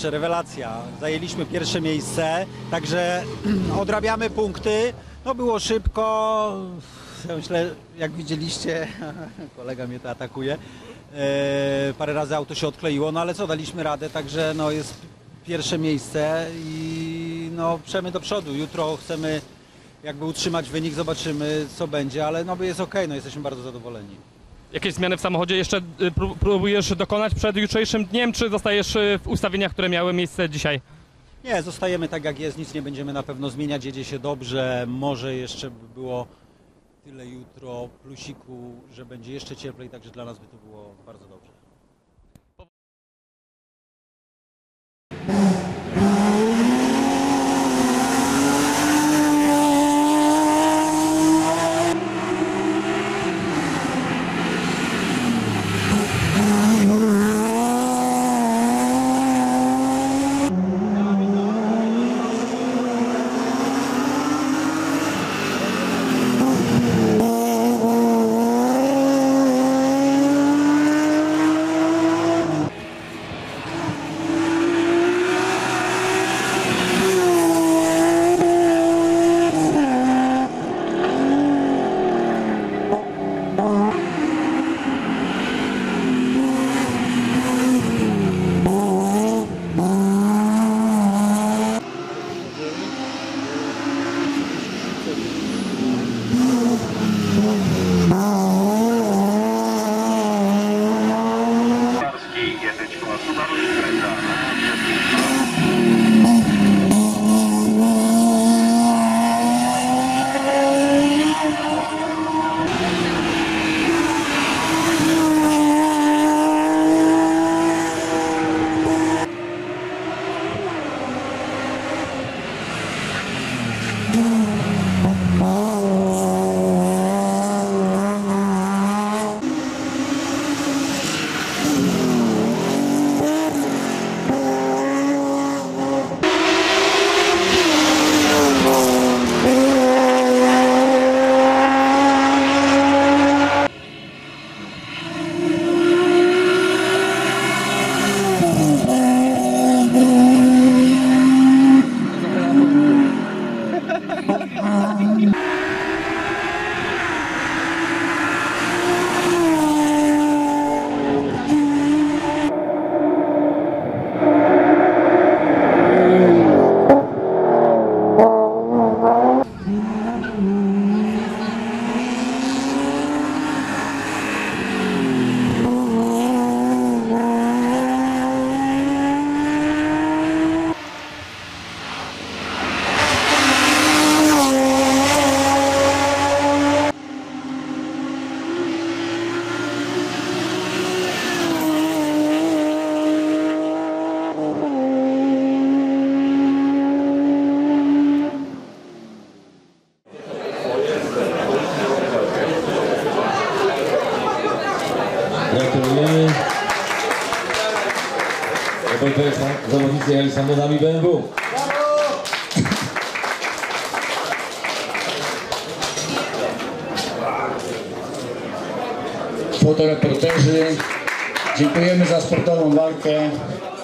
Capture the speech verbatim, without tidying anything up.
kurczę, rewelacja. Zajęliśmy pierwsze miejsce, także odrabiamy punkty. No było szybko, ja myślę, jak widzieliście, kolega mnie to atakuje, e, parę razy auto się odkleiło, no ale co, daliśmy radę, także no jest pierwsze miejsce i no przemy do przodu. Jutro chcemy jakby utrzymać wynik, zobaczymy co będzie, ale no jest okej, no jesteśmy bardzo zadowoleni. Jakieś zmiany w samochodzie jeszcze próbujesz dokonać przed jutrzejszym dniem, czy zostajesz w ustawieniach, które miały miejsce dzisiaj? Nie, zostajemy tak jak jest, nic nie będziemy na pewno zmieniać, jedzie się dobrze, może jeszcze by było tyle jutro plusiku, że będzie jeszcze cieplej, także dla nas by to było bardzo dobrze. Gratulujemy. Zawodnicy jechali samochodami B M W. Fotoreporterzy, dziękujemy za sportową walkę.